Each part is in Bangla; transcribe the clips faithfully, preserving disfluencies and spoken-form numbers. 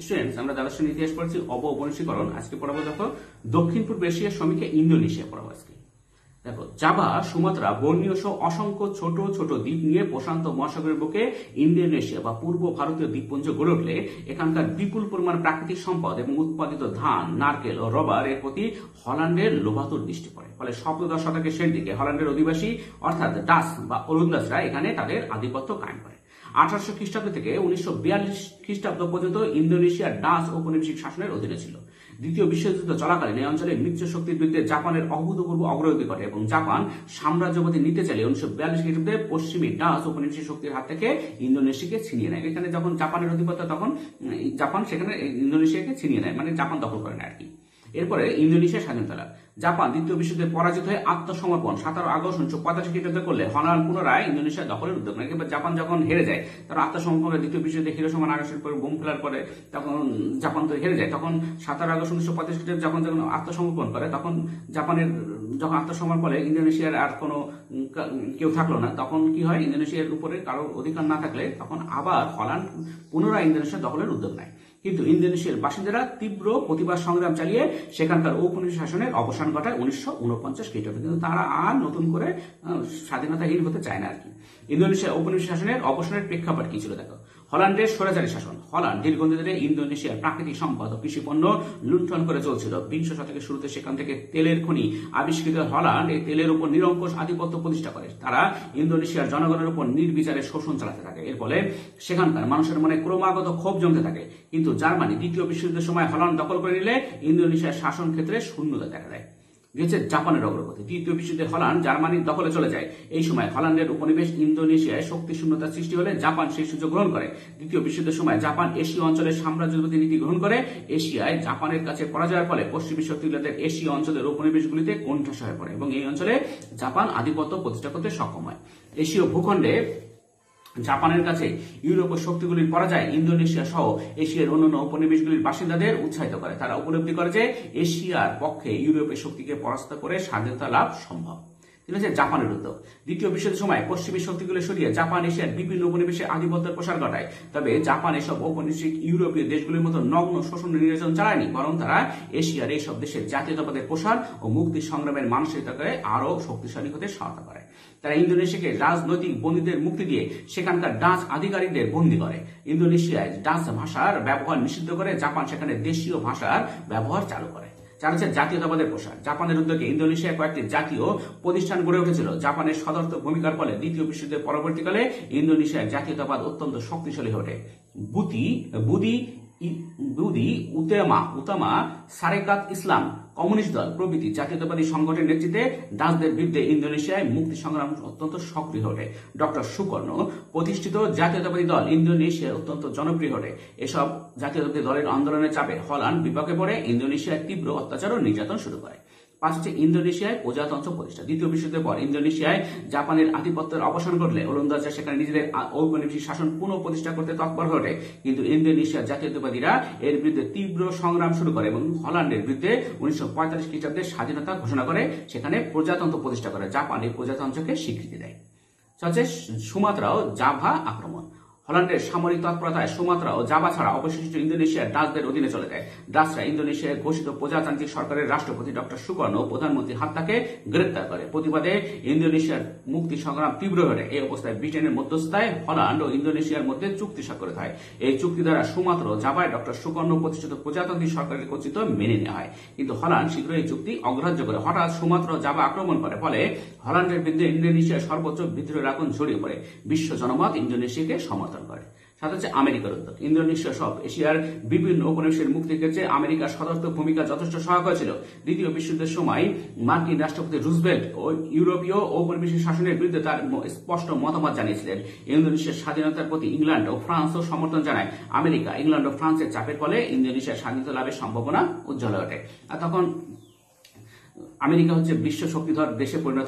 স্টুডেন্টস, আমরা দ্বাদশ শ্রেণীর ইতিহাস পড়ছি অব উপনিবেশীকরণ। আজকে পড়াবো দেখো দক্ষিণ পূর্ব এশিয়ার সমীক্ষা ইন্দোনেশিয়া পড়াবো আজকে। দেখো জাভা, সুমাত্রা, বর্নিও সহ অসংখ্য ছোট ছোট দ্বীপ নিয়ে প্রশান্ত মহাসাগরের বুকে ইন্দোনেশিয়া বা পূর্ব ভারতীয় দ্বীপপুঞ্জ গড়ে উঠলে এখানকার বিপুল পরিমাণ প্রাকৃতিক সম্পদ এবং উৎপাদিত ধান, নারকেল ও রবার এর প্রতি হল্যান্ডের লোভাতুর দৃষ্টি পড়ে। ফলে সপ্তদশ শতকের শেষ দিকে হল্যান্ডের অধিবাসী অর্থাৎ ডাচ বা ওলন্দাজরা এখানে তাদের আধিপত্য কায়েম করে। আঠারোশো খ্রিস্টাব্দ থেকে উনিশশো বিয়াল্লিশ খ্রিস্টাব্দ পর্যন্ত ইন্দোনেশিয়া ডাচ ঔপনিবেশিক শাসনের অধীনে ছিল। দ্বিতীয় বিশ্বযুদ্ধ চলাকালীন এই অঞ্চলে মিত্র শক্তির বিরুদ্ধে জাপানের অভূতপূর্ব অগ্রগতি ঘটে এবং জাপান সাম্রাজ্যবাদী নিতে চাইলে উনিশশো বিয়াল্লিশ খ্রিস্টাব্দে পশ্চিমী ডাচ ঔপনিবেশিক শক্তির হাত থেকে ইন্দোনেশিয়াকে ছিনিয়ে নেয়। এখানে যখন জাপানের আধিপত্য তখন জাপান সেখানে ইন্দোনেশিয়াকে ছিনিয়ে নেয়, মানে জাপান দখল করে না আর কি। এরপরে ইন্দোনেশিয়া স্বাধীনতা লাভ। জাপান দ্বিতীয় বিশ্বযুদ্ধে পরাজিত হয়ে আত্মসমর্পণ সতেরো আগস্ট উনিশশো পঁচাশি খ্রিস্টাব্দে করলে হল্যান্ড পুনরায় ইন্দোনেশিয়া দখলের উদ্যোগ নেয়। এবার জাপান যখন হেরে যায়, তারা আত্মসমর্পণ করে দ্বিতীয় বিশ্বযুদ্ধে হিরোশিমা নাগাসাকির উপর বোম ফেলার পরে তখন জাপান তো হেরে যায়। তখন সতেরো আগস্ট উনিশশো পঁচাশি খ্রিস্টাব্দে যখন যখন আত্মসমর্পণ করে, তখন জাপানের যখন আত্মসমর্পণ করে ইন্দোনেশিয়ার আর কোনো কেউ থাকলো না, তখন কি হয়, ইন্দোনেশিয়ার উপরে কারোর অধিকার না থাকলে তখন আবার হল্যান্ড পুনরায় ইন্দোনেশিয়া দখলের উদ্যোগ নেয়। কিন্তু ইন্দোনেশিয়ার বাসিন্দারা তীব্র প্রতিবাদ সংগ্রাম চালিয়ে সেখানকার ঔপনিবেশিক শাসনের অবসান ঘটায় উনিশশো উনপঞ্চাশ খ্রিস্টাব্দে। কিন্তু তারা আর নতুন করে স্বাধীনতাহীন হতে চায় না আর কি। ইন্দোনেশিয়া ঔপনিবেশিক শাসনের অবসানের প্রেক্ষাপট কি ছিল দেখো। হল্যান্ডের স্বৈরাচারী শাসন। হল্যান্ড দীর্ঘদিন ধরে ইন্দোনেশিয়ার প্রাকৃতিক সম্পদ ও কৃষি পণ্য লুণ্ঠন করে চলছিল। বিংশ শতকের শুরুতে সেখান থেকে তেলের খনি আবিষ্কৃত হল্যান্ড এই তেলের উপর নিরঙ্কুশ আধিপত্য প্রতিষ্ঠা করে। তারা ইন্দোনেশিয়ার জনগণের উপর নির্বিচারে শোষণ চালাতে থাকে। এর ফলে সেখানকার মানুষের মনে ক্রমাগত ক্ষোভ জমতে থাকে। কিন্তু জার্মানি দ্বিতীয় বিশ্বযুদ্ধের সময় হল্যান্ড দখল করে নিলে ইন্দোনেশিয়ার শাসন ক্ষেত্রে শূন্যতা দেখা দেয়। হচ্ছে জাপানের অগ্রগতি। তৃতীয় বিশ্বযুদ্ধে হল্যান্ড জার্মানির দখলে চলে যায়। এই সময় হল্যান্ডের উপনিবেশ ইন্দোনেশিয়ায় শক্তি শূন্যতার সৃষ্টি হলে জাপান সেই সুযোগ গ্রহণ করে। দ্বিতীয় বিশ্বযুদ্ধের সময় জাপান এশীয় অঞ্চলের সাম্রাজ্যবাদী নীতি গ্রহণ করে। এশিয়ায় জাপানের কাছে পরাজয়ের ফলে পশ্চিমী শক্তিগুলোদের এশীয় অঞ্চলের উপনিবেশগুলিতে কোণঠাসা হয়ে পড়ে এবং এই অঞ্চলে জাপান আধিপত্য প্রতিষ্ঠা করতে সক্ষম হয়। এশীয় ভূখণ্ডে জাপানের কাছে ইউরোপীয় শক্তিগুলির পরাজয় ইন্দোনেশিয়া সহ এশিয়ার অন্যান্য উপনিবেশগুলির বাসিন্দাদের উৎসাহিত করে। তারা উপলব্ধি করে যে এশিয়ার পক্ষে ইউরোপীয় শক্তিকে পরাস্ত করে স্বাধীনতা লাভ সম্ভব। ঠিক আছে, জাপানের উদ্যোগ। দ্বিতীয় বিশ্বযুদ্ধের সময় পশ্চিমী শক্তিগুলি সরিয়ে জাপান এশিয়ার বিভিন্ন উপনিবেশে আধিপত্যের প্রসার ঘটায়। তবে জাপান এসব ঔপনিবেশিক ইউরোপীয় দেশগুলির মতো নগ্ন শোষণ নির্যাতন চালায়নি, বরং তারা এশিয়ার এইসব দেশের জাতীয়তাবাদের প্রসার ও মুক্তি সংগ্রামের মানসিকতাকে আরো শক্তিশালী হতে সহায়তা করে। তারা ইন্দোনেশিয়াকে রাজনৈতিক বন্দীদের মুক্তি দিয়ে সেখানকার ডাচ আধিকারিকদের বন্দী করে। ইন্দোনেশিয়ায় ডাচ ভাষার ব্যবহার নিষিদ্ধ করে জাপান সেখানে দেশীয় ভাষার ব্যবহার চালু করে। চার হচ্ছে জাতীয়তাবাদের প্রসার। জাপানের উদ্যোগে ইন্দোনেশিয়ায় কয়েকটি জাতীয় প্রতিষ্ঠান গড়ে উঠেছিল। জাপানের সদর্থক ভূমিকার ফলে দ্বিতীয় বিশ্বযুদ্ধের পরবর্তীকালে ইন্দোনেশিয়ার জাতীয়তাবাদ অত্যন্ত শক্তিশালী হয়ে ওঠে। বুতি বুদি বুদি উতেমা উতামা সারেকাত ইসলাম কমিউনিস্ট দল প্রভৃতি জাতীয়তাবাদী সংগঠনের নেতৃত্বে ডাচদের বিরুদ্ধে ইন্দোনেশিয়ায় মুক্তি সংগ্রাম অত্যন্ত সক্রিয় ওঠে। ডক্টর সুকর্ণ প্রতিষ্ঠিত জাতীয়তাবাদী দল ইন্দোনেশিয়ায় অত্যন্ত জনপ্রিয় ওঠে। এসব জাতীয়তাবাদী দলের আন্দোলনের চাপে হল্যান্ড বিপাকে পড়ে ইন্দোনেশিয়ায় তীব্র অত্যাচার ও নির্যাতন শুরু করে। পাঁচ হচ্ছে ইন্দোনেশিয়ায় প্রজাতন্ত্র প্রতিষ্ঠা। দ্বিতীয় বিশ্বযুদ্ধের পর ইন্দোনেশিয়ায় জাপানের আধিপত্যের অবসান ঘটলে ওলন্দাজরা সেখানে নিজেদের ঔপনিবেশিক শাসন পুনঃ প্রতিষ্ঠা করতে তৎপর হয়ে ওঠে। কিন্তু ইন্দোনেশিয়ার জাতীয়তাবাদীরা এর বিরুদ্ধে তীব্র সংগ্রাম শুরু করে এবং হল্যান্ডের বিরুদ্ধে উনিশশো পঁয়তাল্লিশ খ্রিস্টাব্দে স্বাধীনতা ঘোষণা করে, সেখানে প্রজাতন্ত্র প্রতিষ্ঠা করে। জাপান এই প্রজাতন্ত্রকে স্বীকৃতি দেয়। হচ্ছে সুমাত্রা ও জাভা আক্রমণ। হল্যান্ডের সামরিক তৎপরতায় সুমাত্রা ও জাভা ছাড়া অবশিষ্ট ইন্দোনেশিয়ার ডাচদের অধীনে চলে যায়। ডাচরা ইন্দোনেশিয়ার ঘোষিত প্রজাতান্ত্রিক সরকারের রাষ্ট্রপতি ডক্টর সুকর্ণ ও প্রধানমন্ত্রী হাত্তাকে গ্রেপ্তার করে। প্রতিবাদে ইন্দোনেশিয়ার মুক্তি সংগ্রাম তীব্র হয়ে এই অবস্থায় ব্রিটেনের মধ্যস্থতায় হল্যান্ড ও ইন্দোনেশিয়ার মধ্যে চুক্তি স্বাক্ষরিত হয়। এই চুক্তি দ্বারা সুমাত্রা ও জাভায় ডক্টর সুকর্ণ প্রতিষ্ঠিত প্রজাতান্ত্রিক সরকারের কর্তৃত্ব মেনে নেওয়া হয়। কিন্তু হল্যান্ড শীঘ্রই এই চুক্তি অগ্রাহ্য করে। হঠাৎ সুমাত্রা ও জাভা আক্রমণ করে, ফলে হল্যান্ডের বিরুদ্ধে ইন্দোনেশিয়ার সর্বোচ্চ বিদ্রোহের আগুন ছড়িয়ে পড়ে। বিশ্ব জনমত ইন্দোনেশিয়াকে সমর্থন করে। সাথে হচ্ছে আমেরিকার উদ্যোগ। ইন্দোনেশিয়া সব এশিয়ার বিভিন্ন উপনিবেশের মুক্তির ক্ষেত্রে আমেরিকার সদর্থক ভূমিকা যথেষ্ট সহায়ক হয়েছিল। দ্বিতীয় বিশ্বযুদ্ধের সময় মার্কিন রাষ্ট্রপতি রুজভেল্ট ও ইউরোপীয় ঔপনিবেশিক শাসনের বিরুদ্ধে তার স্পষ্ট মতামত জানিয়েছিলেন। ইন্দোনেশিয়ার স্বাধীনতার প্রতি ইংল্যান্ড ও ফ্রান্সও সমর্থন জানায়। আমেরিকা, ইংল্যান্ড ও ফ্রান্সের চাপের ফলে ইন্দোনেশিয়ার স্বাধীনতা লাভের সম্ভাবনা উজ্জ্বল হয়ে ওঠে। আর তখন আমেরিকা হচ্ছে বিশ্ব শক্তিধর দেশে পরিণত হয়।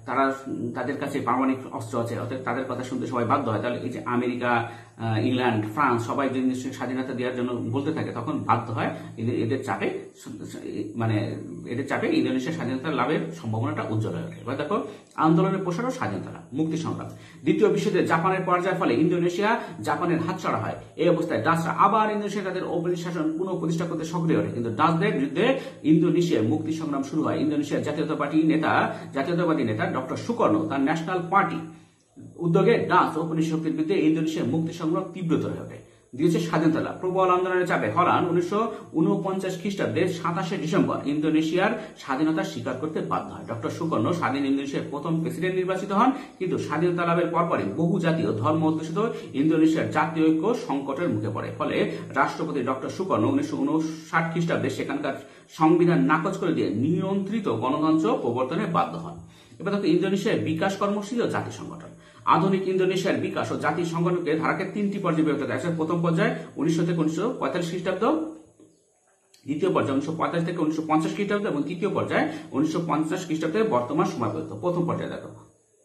তারা তাদের কাছে পারমাণবিক অস্ত্র আছে, অর্থাৎ তাদের কথা শুনতে সবাই বাধ্য হয়। তাহলে এই যে আমেরিকা, ইংল্যান্ড, ফ্রান্স সবাই যদি স্বাধীনতা দেওয়ার জন্য বলতে থাকে, তখন বাধ্য হয় এদের চাপে, মানে এদের চাপে ইন্দোনেশিয়ার স্বাধীনতা লাভের সম্ভাবনাটা উজ্জ্বল হয়ে ওঠে। এবার দেখো আন্দোলনের প্রসার ও স্বাধীনতা লাভ, মুক্তি সংগ্রাম। দ্বিতীয় বিশ্বযুদ্ধে জাপানের পরাজয়ের ফলে ইন্দোনেশিয়া জাপানের হাতছাড়া হয়। এই অবস্থায় ডাচরা আবার ইন্দোনেশিয়া তাদের ঔপনিবেশিক শাসন পুনঃ প্রতিষ্ঠা করতে সক্রিয় ওঠে, কিন্তু ডাচদের বিরুদ্ধে ইন্দোনেশিয়ার মুক্তি সংগ্রাম শুরু হয়। ইন্দোনেশিয়ার জাতীয়তাবাদী নেতা জাতীয়তাবাদী নেতা ডক্টর সুকর্ণ তার ন্যাশনাল পার্টি উদ্যোগে ডাচ ঔপনিবেশিক শক্তির বিরুদ্ধে ইন্দোনেশিয়ার মুক্তি সংগ্রাম তীব্রতর হয়ে ওঠে। দিয়েছে স্বাধীনতা লাভ, প্রবল আন্দোলনের চাপে হলান উনিশশো উনপঞ্চাশ খ্রিস্টাব্দের সাতাশে ডিসেম্বর ইন্দোনেশিয়ার স্বাধীনতা স্বীকার করতে বাধ্য হয়। ডক্টর সুকর্ণ স্বাধীন ইন্দোনেশিয়ার প্রথম প্রেসিডেন্ট নির্বাচিত হন, কিন্তু স্বাধীনতা লাভের পরপরই বহু জাতীয় ধর্ম অধ্যুষিত ইন্দোনেশিয়ার জাতীয় ঐক্য সংকটের মুখে পড়ে। ফলে রাষ্ট্রপতি ডক্টর সুকর্ণ উনিশশো উনষাট খ্রিস্টাব্দে সেখানকার সংবিধান নাকচ করে দিয়ে নিয়ন্ত্রিত গণতন্ত্র প্রবর্তনে বাধ্য হন। এবার দেখো ইন্দোনেশিয়ার বিকাশ কর্মসূচি ও জাতি সংগঠন। আধুনিক ইন্দোনেশিয়ার বিকাশ ও জাতি সংগঠনকে ধারাকে তিনটি পর্যায়ে বিভক্ত করা হয়েছে। প্রথম পর্যায়ে উনিশশো থেকে উনিশশো পঁয়তাল্লিশ খ্রিস্টাব্দ, দ্বিতীয় পর্যায়ে উনিশশো পঁয়তাল্লিশ থেকে উনিশশো পঞ্চাশ খ্রিস্টাব্দ এবং তৃতীয় পর্যায়ে উনিশশো পঞ্চাশ খ্রিস্টাব্দের বর্তমান সময় পর্যন্ত। প্রথম পর্যায়ে দেখো,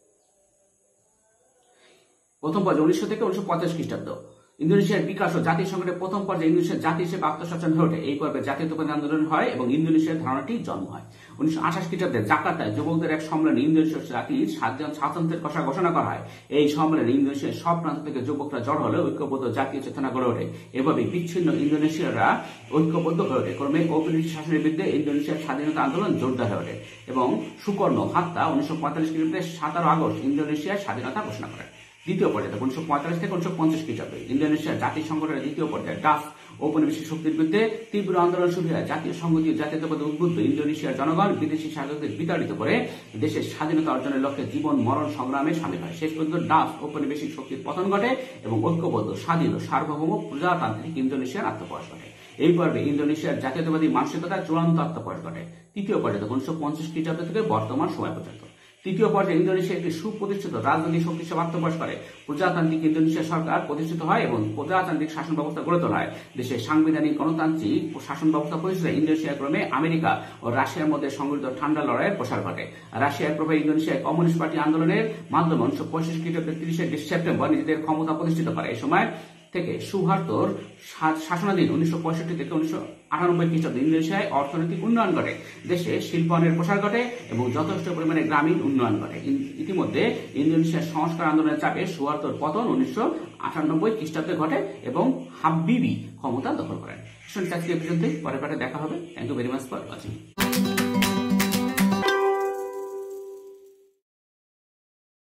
প্রথম পর্যায়ে উনিশশো থেকে উনিশশো পঞ্চাশ খ্রিস্টাব্দ ইন্দোনেশিয়ার বিকাশ ও জাতীয় সংগঠনের প্রথম পর্যায়ে ইন্দোনেশিয়ার জাতি হিসেবে আত্মসচেতন হয়ে ওঠে। এই পর্বে জাতীয়তাবাদী আন্দোলন হয় এবং ইন্দোনেশিয়ার ধারণাটি জন্ম হয়। উনিশশো আঠাশ খ্রিস্টাব্দে জাকার্তায় যুবকদের এক সম্মেলনে ইন্দোনেশিয়ার জাতির স্বাতন্ত্র্যের কথা ঘোষণা করা হয়। এই সম্মেলনে ইন্দোনেশিয়ার সব প্রান্ত থেকে যুবকরা জড় হলে ঐক্যবদ্ধ জাতীয় চেতনা গড়ে ওঠে। এভাবে বিচ্ছিন্ন ইন্দোনেশিয়ারা ঐক্যবদ্ধ হয়ে ওঠে। ক্রমে ঔপনিবেশিক শাসনের বিরুদ্ধে ইন্দোনেশিয়ার স্বাধীনতা আন্দোলন জোরদার হয়ে ওঠে এবং সুকর্ণ হাত্তা উনিশশো পঁয়তাল্লিশ খ্রিস্টাব্দে সাতারো আগস্ট ইন্দোনেশিয়ার স্বাধীনতা ঘোষণা করে। দ্বিতীয় পর্যায়ে উনিশশো পঁয়তাল্লিশ থেকে উনিশশো পঞ্চাশ খ্রিস্টাব্দে ইন্দোনেশিয়ার জাতীয় সংগঠনের দ্বিতীয় পর্যায়ে ডাচ ঔপনিবেশিক শক্তির বিরুদ্ধে তীব্র আন্দোলন শুরু হয়। জাতীয় সংহতি ও জাতীয়তাবাদে উদ্বুদ্ধ ইন্দোনেশিয়ার জনগণ বিদেশি শাসকদের বিতাড়িত করে দেশের স্বাধীনতা অর্জনের লক্ষ্যে জীবন মরণ সংগ্রামে সামিল হয়। শেষ পর্যন্ত ডাচ ঔপনিবেশিক শক্তির পতন ঘটে এবং ঐক্যবদ্ধ স্বাধীন ও সার্বভৌম প্রজাতান্ত্রিক ইন্দোনেশিয়ার আত্মপ্রকাশ ঘটে। এই পর্বে ইন্দোনেশিয়ার জাতীয়তাবাদী মানসিকতার চূড়ান্ত আত্মপ্রকাশ ঘটে। তৃতীয় পর্যায়ে উনিশশো পঞ্চাশ খ্রিস্টাব্দ থেকে বর্তমান সময় পর্যন্ত। তৃতীয় পর্যায়ে ইন্দোনেশিয়া একটি সুপ্রতিষ্ঠিত রাজনৈতিক শক্তি হিসেবে আত্মপ্রকাশ করে। প্রজাতান্ত্রিক ইন্দোনেশিয়া সরকার প্রতিষ্ঠিত হয় এবং প্রজাতান্ত্রিক শাসন ব্যবস্থা গড়ে তোলা হয়। দেশের সাংবিধানিক গণতান্ত্রিক শাসন ব্যবস্থা প্রতিষ্ঠিত ইন্দোনেশিয়া ক্রমে আমেরিকা ও রাশিয়ার মধ্যে সংঘটিত ঠান্ডা লড়াইয়ের প্রসার ঘটে। রাশিয়ার প্রভাবে ইন্দোনেশিয়ায় কমিউনিস্ট পার্টি আন্দোলনের মাধ্যমে উনিশশো পঁয়ষট্টি খ্রিস্টাব্দের তিরিশে সেপ্টেম্বর নিজেদের ক্ষমতা প্রতিষ্ঠিত করে। এই সময় থেকে সুহার্তোর শাসনাধীন উনিশশো পঁয়ষট্টি থেকে উনিশশো আটানব্বই খ্রিস্টাব্দে ইন্দোনেশিয়ায় অর্থনৈতিক উন্নয়ন ঘটে, দেশে শিল্পায়নের প্রসার ঘটে এবং যথেষ্ট পরিমাণে গ্রামীণ উন্নয়ন ঘটে। ইতিমধ্যে ইন্দোনেশিয়ার সংস্কার আন্দোলনের চাপে সুহার্তোর পতন উনিশশো আটানব্বই খ্রিস্টাব্দে ঘটে এবং হাবিবি ক্ষমতা দখল করেন। পরের পাঠে দেখা হবে। Thank you very much for watching.